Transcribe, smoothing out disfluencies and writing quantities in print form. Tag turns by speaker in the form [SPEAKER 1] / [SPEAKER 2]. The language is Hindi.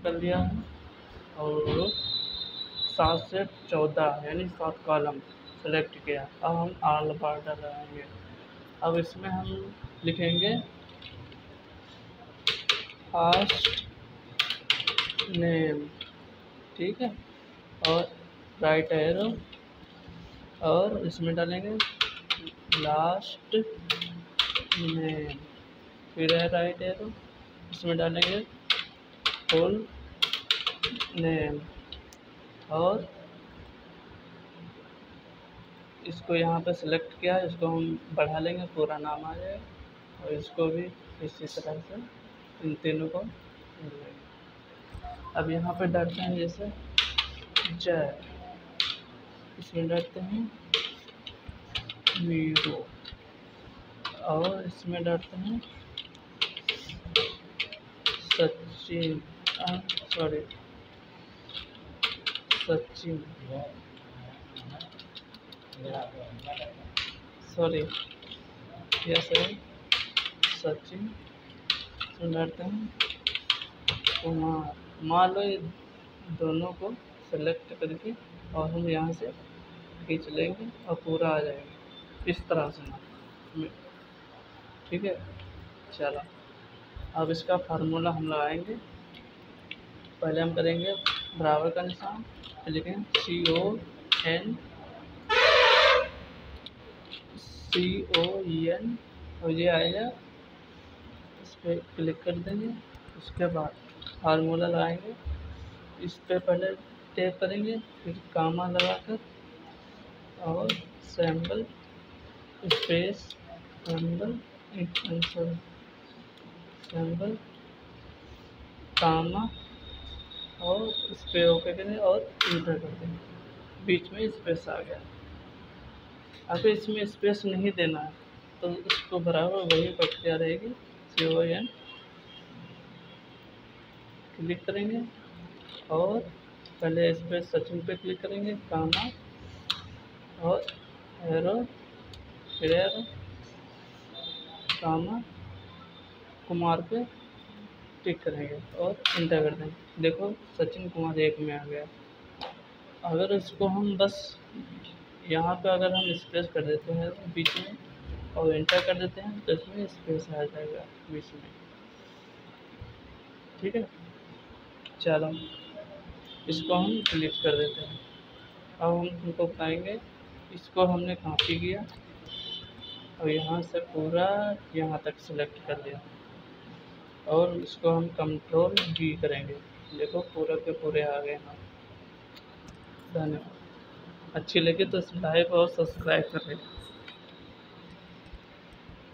[SPEAKER 1] सेलेक्ट कर लिया है और 7 से 14 यानी 7 कॉलम सेलेक्ट किया। अब हम ऑल बॉर्डर लगाएंगे। अब इसमें हम लिखेंगे फर्स्ट नेम, ठीक है, और राइट एरो, और इसमें डालेंगे लास्ट नेम, फिर है राइट एरो, इसमें डालेंगे फुल नेम, और इसको यहाँ पे सेलेक्ट किया, इसको हम बढ़ा लेंगे, पूरा नाम आ जाएगा। और इसको भी इसी तरह से इन तीनों को कर लेंगे। अब यहाँ पे डालते हैं जैसे जय, इसमें डालते हैं वीरो, और इसमें डालते हैं सचिन, सॉरी यस है सचिन, इसमें डालते हैं कुमार। मान लो ये दोनों को सेलेक्ट करके और हम यहाँ से खींच लेंगे और पूरा आ जाएगा इस तरह से ना, ठीक है। चलो अब इसका फार्मूला हम लगाएंगे। पहले हम करेंगे बराबर का निशान, फिर लिखेंगे CON और ये आएगा, इस पर क्लिक कर देंगे। उसके बाद फार्मूला लगाएंगे, इस पर पहले टैप करेंगे, फिर कामा लगाकर और सैम्बल स्पेस सैम्बल कामा और इस पर ओके करें और इंटर कर देंगे। बीच में स्पेस आ गया। अगर इसमें स्पेस नहीं देना है तो इसको बराबर वही प्रक्रिया रहेगी। CON क्लिक करेंगे और पहले इस पर सचिन पे क्लिक करेंगे, कामा और एरो, फिर एरो, कामा, कुमार पे टिक करेंगे और इंटर कर देंगे। देखो सचिन कुमार एक में आ गया। अगर इसको हम बस यहाँ पे अगर हम स्पेस कर देते हैं बीच में और इंटर कर देते हैं तो इसमें स्पेस आ जाएगा बीच में, ठीक है। चलो इसको हम क्लिक कर देते हैं। अब हम तुमको बताएंगे, इसको हमने कॉपी किया और यहाँ से पूरा यहाँ तक सेलेक्ट कर लिया और इसको हम कंट्रोल V करेंगे। देखो पूरे के पूरे आ गए हैं। धन्यवाद। अच्छी लगे तो लाइक और सब्सक्राइब करें।